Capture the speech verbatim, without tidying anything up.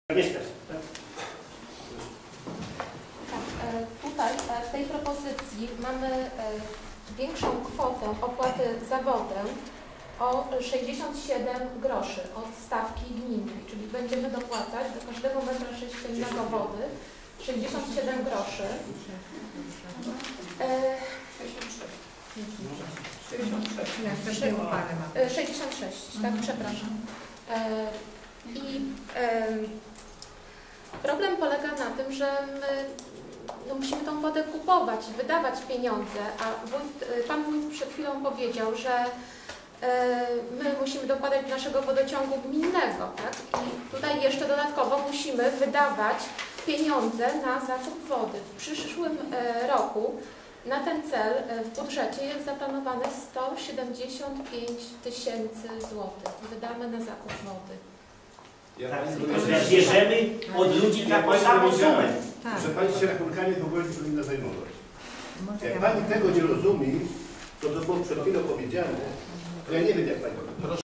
Agnieszka. Tak, tutaj w tej propozycji mamy większą kwotę opłaty za wodę o sześćdziesiąt siedem groszy od stawki gminnej, czyli będziemy dopłacać do każdego metra sześciennego wody sześćdziesiąt siedem groszy. sześćdziesiąt sześć, tak, przepraszam. I problem polega na tym, że my no, musimy tą wodę kupować, wydawać pieniądze, a wójt, pan wójt przed chwilą powiedział, że my musimy dokładać do naszego wodociągu gminnego, tak? I tutaj jeszcze dodatkowo musimy wydawać pieniądze na zakup wody. W przyszłym roku na ten cel w budżecie jest zaplanowane sto siedemdziesiąt pięć tysięcy złotych. Wydamy na zakup wody. Ja tak, że bierzemy od ludzi taką samą sumę. Tak. Że Pani się rachunkami w ogóle nie powinna zajmować. Jak Pani tego nie rozumie, co to było przed chwilą powiedziane, to ja nie wiem, jak Pani